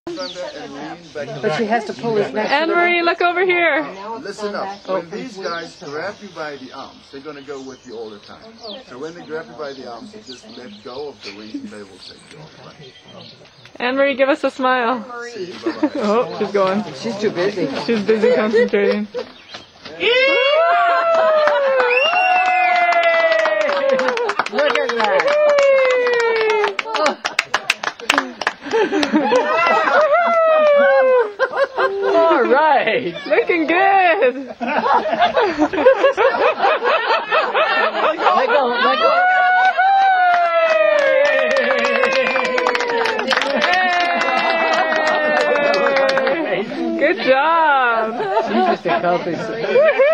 But she has to pull his neck. Anne-Marie, look over here. Listen up. When these guys grab you by the arms, they're going to go with you all the time. So when they grab you by the arms, you just let go of the reach and they will take you all the way. Anne-Marie, give us a smile. Oh, she's going. She's too busy. She's busy concentrating. Look at that. All right. Looking good. Let go. Let go. Good job. She's just a healthy.